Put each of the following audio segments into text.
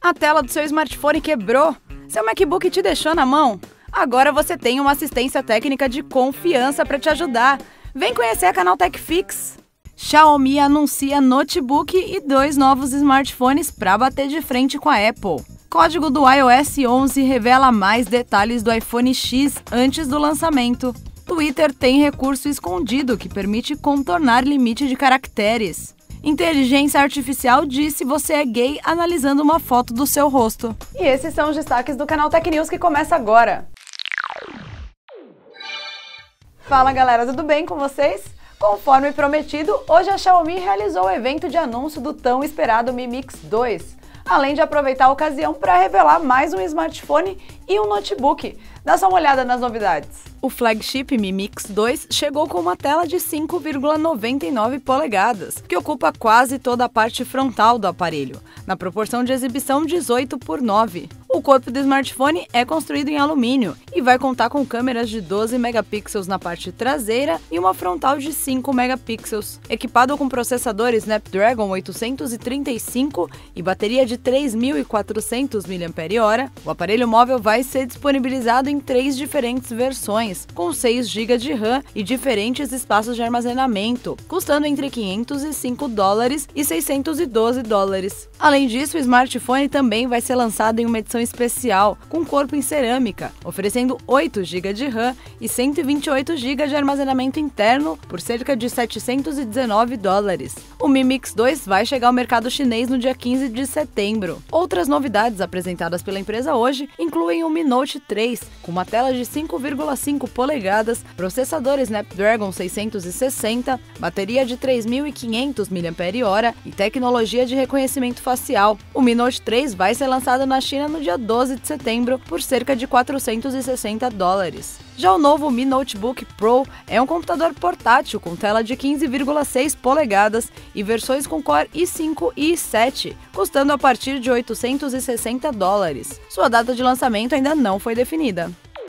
A tela do seu smartphone quebrou? Seu MacBook te deixou na mão? Agora você tem uma assistência técnica de confiança para te ajudar. Vem conhecer a Canaltech Fix! Xiaomi anuncia notebook e 2 novos smartphones para bater de frente com a Apple. Código do iOS 11 revela mais detalhes do iPhone X antes do lançamento. Twitter tem recurso escondido que permite contornar limite de caracteres. Inteligência artificial diz se você é gay analisando uma foto do seu rosto. E esses são os destaques do Canaltech News que começa agora. Fala galera, tudo bem com vocês? Conforme prometido, hoje a Xiaomi realizou o evento de anúncio do tão esperado Mi Mix 2, além de aproveitar a ocasião para revelar mais um smartphone e um notebook. Dá só uma olhada nas novidades. O flagship Mi Mix 2 chegou com uma tela de 5,99 polegadas, que ocupa quase toda a parte frontal do aparelho, na proporção de exibição 18:9. O corpo do smartphone é construído em alumínio e vai contar com câmeras de 12 megapixels na parte traseira e uma frontal de 5 megapixels. Equipado com processador Snapdragon 835 e bateria de 3.400 mAh, o aparelho móvel vai ser disponibilizado em 3 diferentes versões, com 6 GB de RAM e diferentes espaços de armazenamento, custando entre $505 e $612. Além disso, o smartphone também vai ser lançado em uma edição especial, com corpo em cerâmica, oferecendo 8 GB de RAM e 128 GB de armazenamento interno por cerca de $719. O Mi Mix 2 vai chegar ao mercado chinês no dia 15 de setembro. Outras novidades apresentadas pela empresa hoje incluem o Mi Note 3, com uma tela de 5,5 polegadas, processador Snapdragon 660, bateria de 3.500 mAh e tecnologia de reconhecimento facial. O Mi Note 3 vai ser lançado na China no dia 12 de setembro por cerca de $460. Já o novo Mi Notebook Pro é um computador portátil com tela de 15,6 polegadas e versões com Core i5 e i7, custando a partir de $860. Sua data de lançamento ainda não foi definida.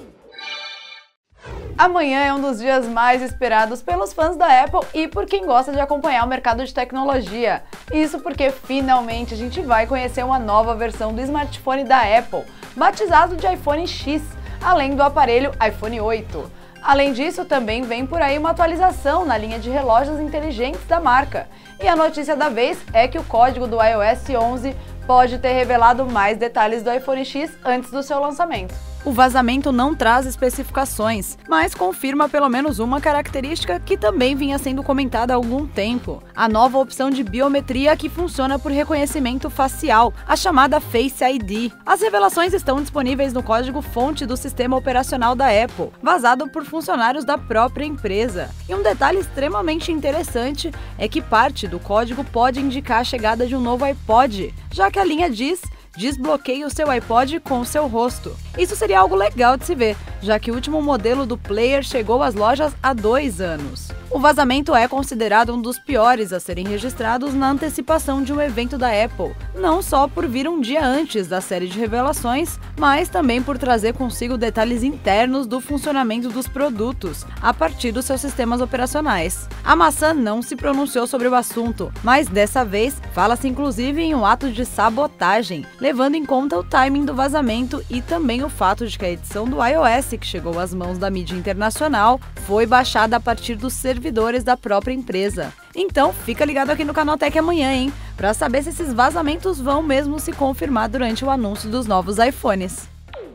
Amanhã é um dos dias mais esperados pelos fãs da Apple e por quem gosta de acompanhar o mercado de tecnologia. Isso porque finalmente a gente vai conhecer uma nova versão do smartphone da Apple, batizado de iPhone X, além do aparelho iPhone 8. Além disso, também vem por aí uma atualização na linha de relógios inteligentes da marca. E a notícia da vez é que o código do iOS 11 pode ter revelado mais detalhes do iPhone X antes do seu lançamento. O vazamento não traz especificações, mas confirma pelo menos uma característica que também vinha sendo comentada há algum tempo: a nova opção de biometria que funciona por reconhecimento facial, a chamada Face ID. As revelações estão disponíveis no código-fonte do sistema operacional da Apple, vazado por funcionários da própria empresa. E um detalhe extremamente interessante é que parte do código pode indicar a chegada de um novo iPod, já que a linha diz: desbloqueie o seu iPod com o seu rosto. Isso seria algo legal de se ver, já que o último modelo do player chegou às lojas há 2 anos. O vazamento é considerado um dos piores a serem registrados na antecipação de um evento da Apple, não só por vir um dia antes da série de revelações, mas também por trazer consigo detalhes internos do funcionamento dos produtos, a partir dos seus sistemas operacionais. A maçã não se pronunciou sobre o assunto, mas dessa vez fala-se inclusive em um ato de sabotagem, levando em conta o timing do vazamento e também o fato de que a edição do iOS que chegou às mãos da mídia internacional foi baixada a partir dos servidores da própria empresa. Então, fica ligado aqui no Canaltech amanhã, hein? Pra saber se esses vazamentos vão mesmo se confirmar durante o anúncio dos novos iPhones.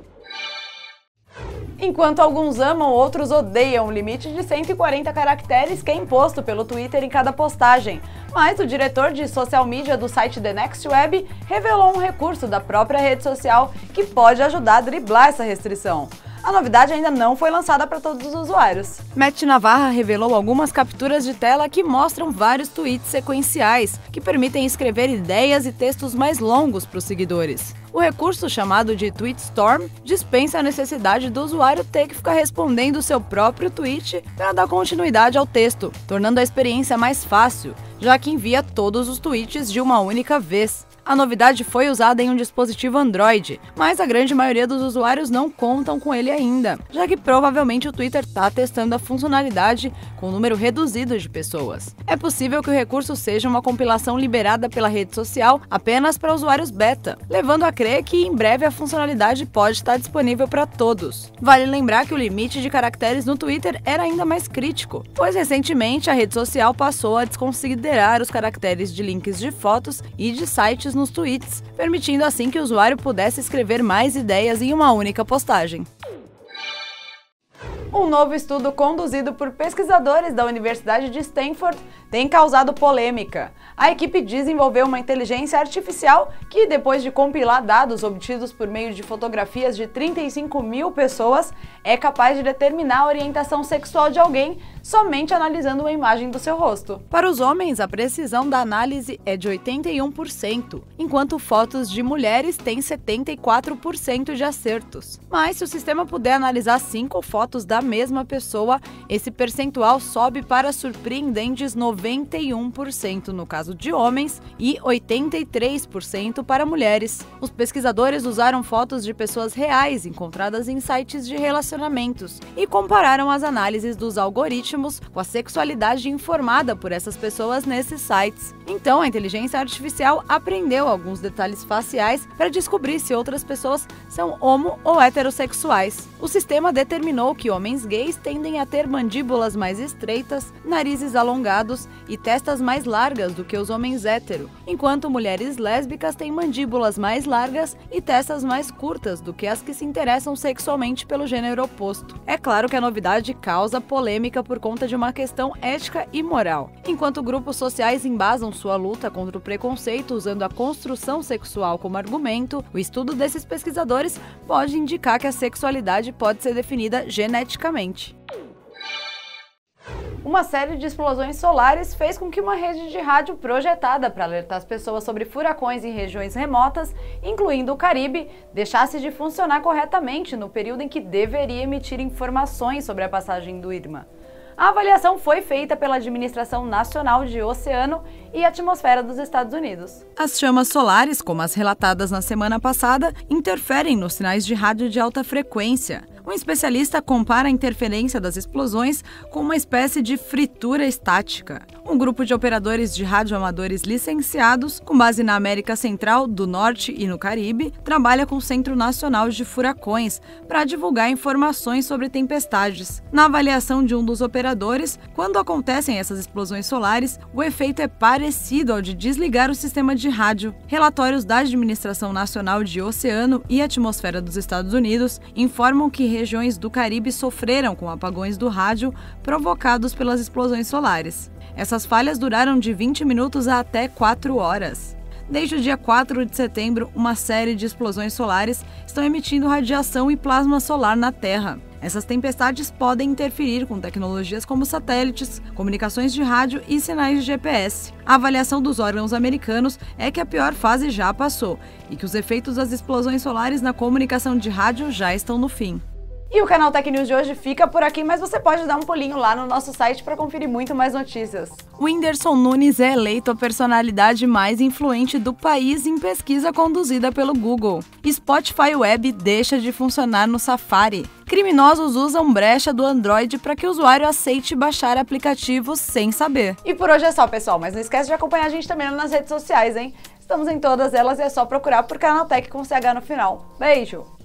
Enquanto alguns amam, outros odeiam o limite de 140 caracteres que é imposto pelo Twitter em cada postagem. Mas o diretor de social media do site The Next Web revelou um recurso da própria rede social que pode ajudar a driblar essa restrição. A novidade ainda não foi lançada para todos os usuários. Matt Navarra revelou algumas capturas de tela que mostram vários tweets sequenciais, que permitem escrever ideias e textos mais longos para os seguidores. O recurso, chamado de Tweetstorm, dispensa a necessidade do usuário ter que ficar respondendo o seu próprio tweet para dar continuidade ao texto, tornando a experiência mais fácil, já que envia todos os tweets de uma única vez. A novidade foi usada em um dispositivo Android, mas a grande maioria dos usuários não contam com ele ainda, já que provavelmente o Twitter está testando a funcionalidade com um número reduzido de pessoas. É possível que o recurso seja uma compilação liberada pela rede social apenas para usuários beta, levando a crer que em breve a funcionalidade pode estar disponível para todos. Vale lembrar que o limite de caracteres no Twitter era ainda mais crítico, pois recentemente a rede social passou a desconsiderar os caracteres de links de fotos e de sites nos tweets, permitindo assim que o usuário pudesse escrever mais ideias em uma única postagem. Um novo estudo conduzido por pesquisadores da Universidade de Stanford tem causado polêmica. A equipe desenvolveu uma inteligência artificial que, depois de compilar dados obtidos por meio de fotografias de 35 mil pessoas, é capaz de determinar a orientação sexual de alguém somente analisando uma imagem do seu rosto. Para os homens, a precisão da análise é de 81%, enquanto fotos de mulheres têm 74% de acertos. Mas se o sistema puder analisar 5 fotos da mesma pessoa, esse percentual sobe para surpreendentes 91% no caso de homens e 83% para mulheres. Os pesquisadores usaram fotos de pessoas reais encontradas em sites de relacionamentos e compararam as análises dos algoritmos com a sexualidade informada por essas pessoas nesses sites. Então, a inteligência artificial aprendeu alguns detalhes faciais para descobrir se outras pessoas são homo ou heterossexuais. O sistema determinou que homens gays tendem a ter mandíbulas mais estreitas, narizes alongados e testas mais largas do que os homens hétero, enquanto mulheres lésbicas têm mandíbulas mais largas e testas mais curtas do que as que se interessam sexualmente pelo gênero oposto. É claro que a novidade causa polêmica por conta de uma questão ética e moral. Enquanto grupos sociais embasam sua luta contra o preconceito usando a construção sexual como argumento, o estudo desses pesquisadores pode indicar que a sexualidade pode ser definida geneticamente. Uma série de explosões solares fez com que uma rede de rádio projetada para alertar as pessoas sobre furacões em regiões remotas, incluindo o Caribe, deixasse de funcionar corretamente no período em que deveria emitir informações sobre a passagem do Irma. A avaliação foi feita pela Administração Nacional de Oceano e Atmosfera dos Estados Unidos. As chamas solares, como as relatadas na semana passada, interferem nos sinais de rádio de alta frequência. Um especialista compara a interferência das explosões com uma espécie de fritura estática. Um grupo de operadores de radioamadores licenciados, com base na América Central, do Norte e no Caribe, trabalha com o Centro Nacional de Furacões para divulgar informações sobre tempestades. Na avaliação de um dos operadores, quando acontecem essas explosões solares, o efeito é parecido ao de desligar o sistema de rádio. Relatórios da Administração Nacional de Oceano e Atmosfera dos Estados Unidos informam que regiões do Caribe sofreram com apagões do rádio provocados pelas explosões solares. Essas falhas duraram de 20 minutos a até 4 horas. Desde o dia 4 de setembro, uma série de explosões solares estão emitindo radiação e plasma solar na Terra. Essas tempestades podem interferir com tecnologias como satélites, comunicações de rádio e sinais de GPS. A avaliação dos órgãos americanos é que a pior fase já passou e que os efeitos das explosões solares na comunicação de rádio já estão no fim. E o Canal Tech News de hoje fica por aqui, mas você pode dar um pulinho lá no nosso site para conferir muito mais notícias. O Whindersson Nunes é eleito a personalidade mais influente do país em pesquisa conduzida pelo Google. Spotify Web deixa de funcionar no Safari. Criminosos usam brecha do Android para que o usuário aceite baixar aplicativos sem saber. E por hoje é só, pessoal, mas não esquece de acompanhar a gente também nas redes sociais, hein? Estamos em todas elas e é só procurar por Canaltech com CH no final. Beijo!